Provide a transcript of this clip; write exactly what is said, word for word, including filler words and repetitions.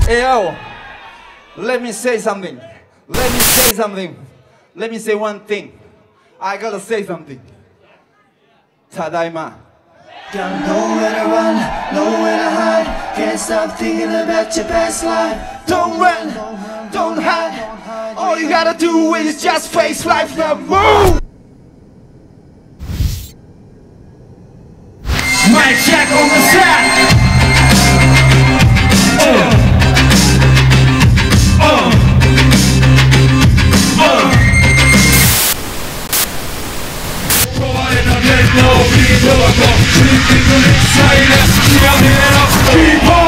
Hey yo, let me say something. Let me say something. Let me say one thing. I gotta say something. ただいま。 Got nowhere to run, nowhere to hide. Can't stop thinking about your past life. Don't run, don't hide. All you gotta do is just face life now. Move. Mic check on the set. Uh. Uh. Uh. Keep on